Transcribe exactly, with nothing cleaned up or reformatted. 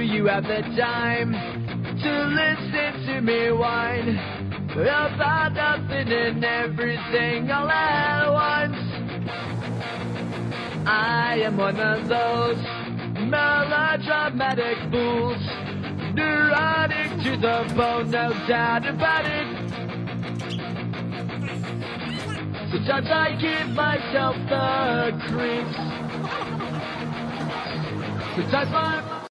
you have the time to listen to me whine about nothing and everything all at once? I am one of those melodramatic fools, neurotic to the bone, no doubt about it. Sometimes I give myself the creeps. Sometimes my